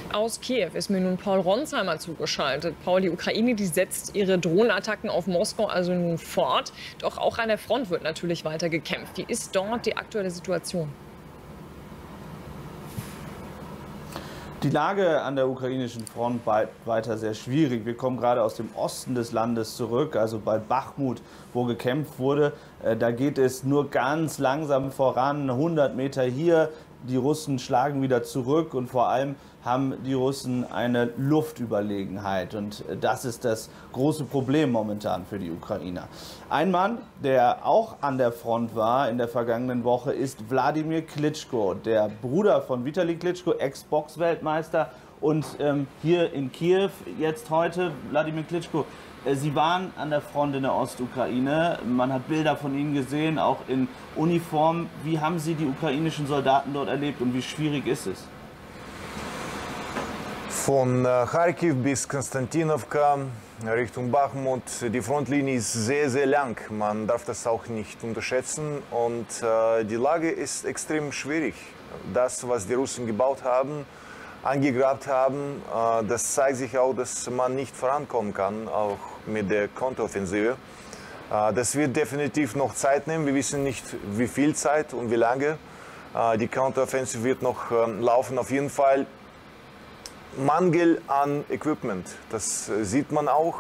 Aus Kiew ist mir nun Paul Ronsheimer zugeschaltet. Paul, die Ukraine, die setzt ihre Drohnenattacken auf Moskau also nun fort. Doch auch an der Front wird natürlich weiter gekämpft. Wie ist dort die aktuelle Situation? Die Lage an der ukrainischen Front bleibt weiter sehr schwierig. Wir kommen gerade aus dem Osten des Landes zurück, also bei Bachmut, wo gekämpft wurde. Da geht es nur ganz langsam voran, 100 Meter hier. Die Russen schlagen wieder zurück und vor allem haben die Russen eine Luftüberlegenheit. Und das ist das große Problem momentan für die Ukrainer. Ein Mann, der auch an der Front war in der vergangenen Woche, ist Wladimir Klitschko, der Bruder von Vitali Klitschko, Ex-Box-Weltmeister. Und hier in Kiew jetzt heute, Wladimir Klitschko, Sie waren an der Front in der Ostukraine. Man hat Bilder von Ihnen gesehen, auch in Uniform. Wie haben Sie die ukrainischen Soldaten dort erlebt und wie schwierig ist es? Von Kharkiv bis Konstantinowka Richtung Bachmut, die Frontlinie ist sehr, sehr lang. Man darf das auch nicht unterschätzen. Und die Lage ist extrem schwierig. Das, was die Russen gebaut haben, angegraben haben, das zeigt sich auch, dass man nicht vorankommen kann, auch mit der Konteroffensive. Das wird definitiv noch Zeit nehmen. Wir wissen nicht, wie viel Zeit und wie lange. Die Konteroffensive wird noch laufen. Auf jeden Fall Mangel an Equipment, das sieht man auch.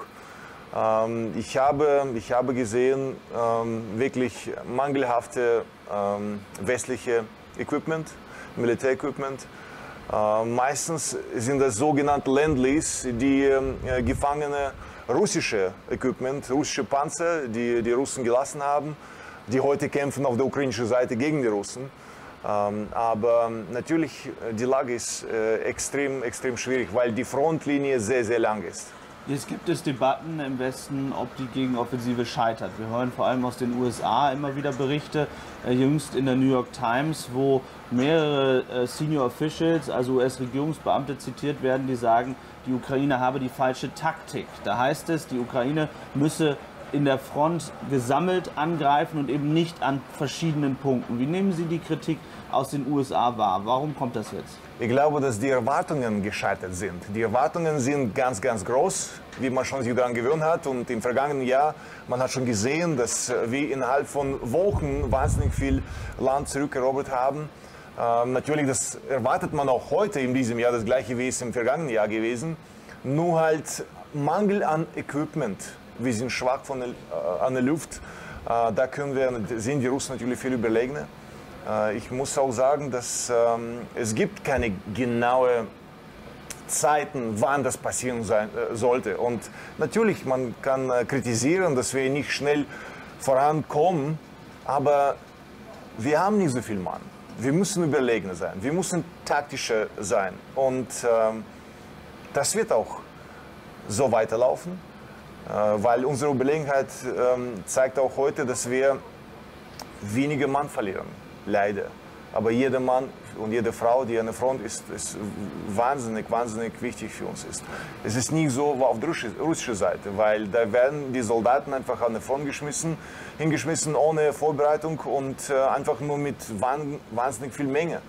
Ich habe gesehen, wirklich mangelhafte westliche Equipment, Militärequipment. Meistens sind das sogenannte Lend-Lease, die gefangene russische Equipment, russische Panzer, die die Russen gelassen haben, die heute kämpfen auf der ukrainischen Seite gegen die Russen. Aber natürlich, die Lage ist extrem schwierig, weil die Frontlinie sehr, sehr lang ist. Jetzt gibt es Debatten im Westen, ob die Gegenoffensive scheitert. Wir hören vor allem aus den USA immer wieder Berichte, jüngst in der New York Times, wo mehrere Senior Officials, also US-Regierungsbeamte zitiert werden, die sagen, die Ukraine habe die falsche Taktik. Da heißt es, die Ukraine müsse in der Front gesammelt angreifen und eben nicht an verschiedenen Punkten. Wie nehmen Sie die Kritik aus den USA wahr? Warum kommt das jetzt? Ich glaube, dass die Erwartungen gescheitert sind. Die Erwartungen sind ganz groß, wie man schon sich daran gewöhnt hat. Und im vergangenen Jahr, man hat schon gesehen, dass wir innerhalb von Wochen wahnsinnig viel Land zurückerobert haben. Natürlich, das erwartet man auch heute in diesem Jahr, das gleiche wie es im vergangenen Jahr gewesen. Nur halt Mangel an Equipment. Wir sind schwach an der Luft. Da sind die Russen natürlich viel überlegener. Ich muss auch sagen, dass es gibt keine genaue Zeiten, wann das passieren sollte. Und natürlich, man kann kritisieren, dass wir nicht schnell vorankommen, aber wir haben nicht so viel Mann. Wir müssen überlegener sein, wir müssen taktischer sein. Und das wird auch so weiterlaufen. Weil unsere Überlegenheit zeigt auch heute, dass wir weniger Mann verlieren, leider. Aber jeder Mann und jede Frau, die an der Front ist wahnsinnig wichtig für uns ist. Es ist nicht so auf der russischen Seite, weil da werden die Soldaten einfach an der Front hingeschmissen ohne Vorbereitung und einfach nur mit wahnsinnig viel Menge.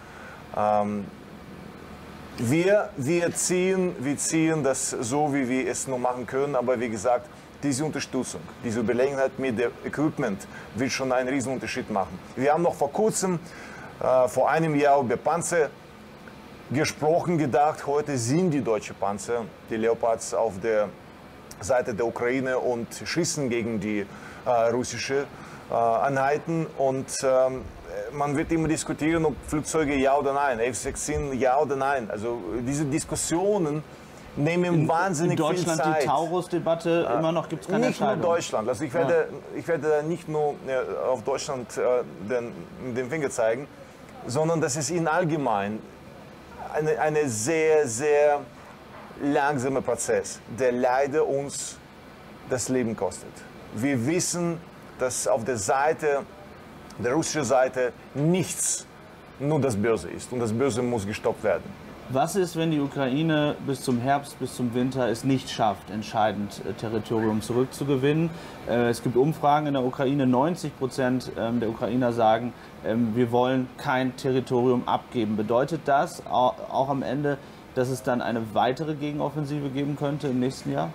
Wir ziehen das so, wie wir es nur machen können, aber wie gesagt, diese Unterstützung, diese Überlegenheit mit dem Equipment wird schon einen riesen Unterschied machen. Wir haben noch vor kurzem, vor einem Jahr über Panzer gesprochen, gedacht, heute sind die deutschen Panzer, die Leopards auf der Seite der Ukraine und schießen gegen die russischen Einheiten und man wird immer diskutieren, ob Flugzeuge ja oder nein, F-16 ja oder nein. Also diese Diskussionen nehmen wahnsinnig viel Zeit. In Deutschland die Taurus-Debatte immer noch, gibt es keine Entscheidung. Nicht nur Deutschland. Also ich werde nicht nur auf Deutschland den Finger zeigen, sondern das ist in allgemein eine sehr langsamer Prozess, der leider uns das Leben kostet. Wir wissen, dass auf der russischen Seite nichts, nur das Böse ist. Und das Böse muss gestoppt werden. Was ist, wenn die Ukraine bis zum Herbst, bis zum Winter es nicht schafft, entscheidend Territorium zurückzugewinnen? Es gibt Umfragen in der Ukraine, 90% der Ukrainer sagen, wir wollen kein Territorium abgeben. Bedeutet das auch am Ende, dass es dann eine weitere Gegenoffensive geben könnte im nächsten Jahr?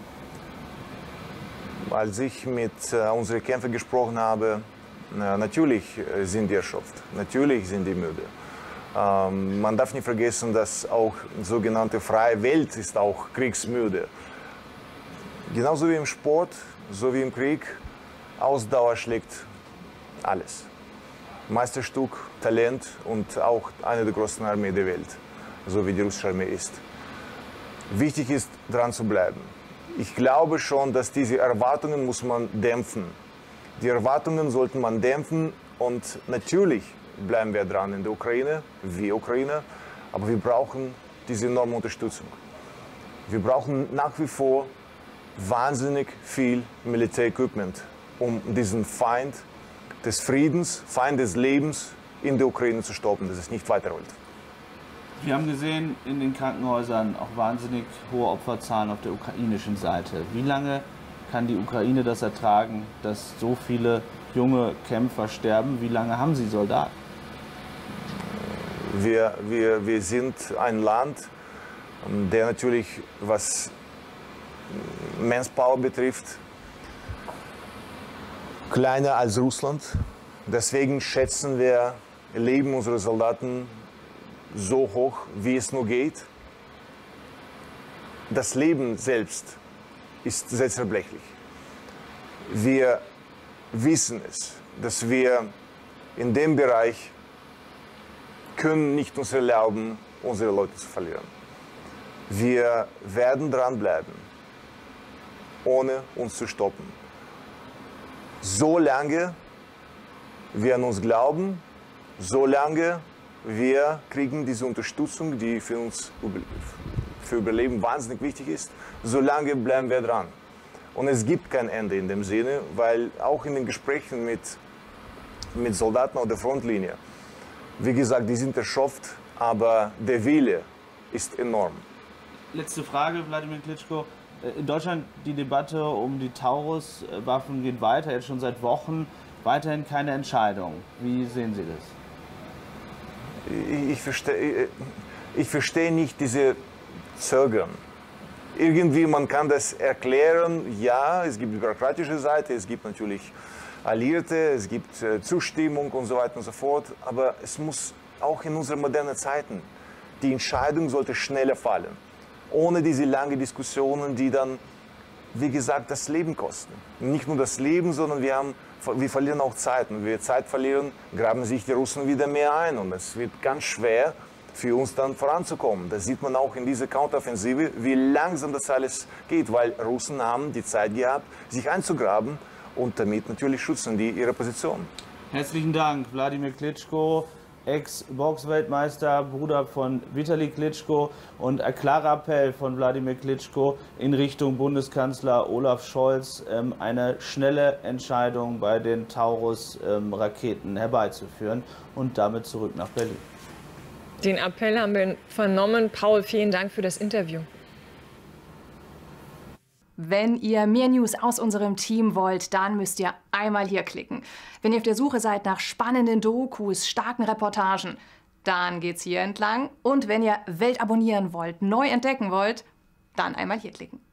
Als ich mit unseren Kämpfern gesprochen habe, natürlich sind die erschöpft, natürlich sind die müde. Man darf nicht vergessen, dass auch die sogenannte freie Welt ist auch kriegsmüde. Genauso wie im Sport, so wie im Krieg, Ausdauer schlägt alles. Meisterstück, Talent und auch eine der größten Armeen der Welt, so wie die russische Armee ist. Wichtig ist, dran zu bleiben. Ich glaube schon, dass diese Erwartungen muss man dämpfen. Die Erwartungen sollte man dämpfen und natürlich bleiben wir dran in der Ukraine, wir Ukrainer, aber wir brauchen diese enorme Unterstützung. Wir brauchen nach wie vor wahnsinnig viel Militärequipment, um diesen Feind des Friedens, Feind des Lebens in der Ukraine zu stoppen, dass es nicht weiterrollt. Wir haben gesehen in den Krankenhäusern auch wahnsinnig hohe Opferzahlen auf der ukrainischen Seite. Wie lange kann die Ukraine das ertragen, dass so viele junge Kämpfer sterben? Wie lange haben sie Soldaten? Wir sind ein Land, der natürlich, was Manpower betrifft, kleiner als Russland. Deswegen schätzen wir Leben unserer Soldaten so hoch, wie es nur geht. Das Leben selbst ist sehr zerbrechlich. Wir wissen es, dass wir in dem Bereich können nicht uns erlauben, unsere Leute zu verlieren. Wir werden dranbleiben, ohne uns zu stoppen. Solange wir an uns glauben, solange wir kriegen diese Unterstützung, die für uns für Überleben wahnsinnig wichtig ist, solange bleiben wir dran. Und es gibt kein Ende in dem Sinne, weil auch in den Gesprächen mit Soldaten auf der Frontlinie, wie gesagt, die sind erschöpft, aber der Wille ist enorm. Letzte Frage, Wladimir Klitschko. In Deutschland die Debatte um die Taurus-Waffen geht weiter, jetzt schon seit Wochen. Weiterhin keine Entscheidung. Wie sehen Sie das? Ich verstehe nicht diese Zögern. Irgendwie, man kann das erklären, ja, es gibt die bürokratische Seite, es gibt natürlich Alliierte, es gibt Zustimmung und so weiter und so fort, aber es muss auch in unseren modernen Zeiten, die Entscheidung sollte schneller fallen, ohne diese langen Diskussionen, die dann, wie gesagt, das Leben kosten. Nicht nur das Leben, sondern wir verlieren auch Zeit. Und wenn wir Zeit verlieren, graben sich die Russen wieder mehr ein. Und es wird ganz schwer für uns dann voranzukommen. Das sieht man auch in dieser Counteroffensive, wie langsam das alles geht, weil Russen haben die Zeit gehabt, sich einzugraben und damit natürlich schützen die ihre Position. Herzlichen Dank, Wladimir Klitschko, Ex-Boxweltmeister, Bruder von Vitali Klitschko, und ein klarer Appell von Wladimir Klitschko in Richtung Bundeskanzler Olaf Scholz, eine schnelle Entscheidung bei den Taurus-Raketen herbeizuführen und damit zurück nach Berlin. Den Appell haben wir vernommen. Paul, vielen Dank für das Interview. Wenn ihr mehr News aus unserem Team wollt, dann müsst ihr einmal hier klicken. Wenn ihr auf der Suche seid nach spannenden Dokus, starken Reportagen, dann geht's hier entlang. Und wenn ihr Welt abonnieren wollt, neu entdecken wollt, dann einmal hier klicken.